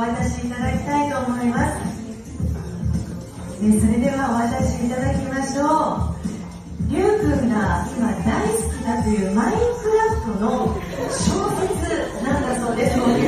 渡しいただきたいと思います。それではお渡しいただきましょう。りゅうくんが今大好きだというマインクラフトの小説なんだそうです。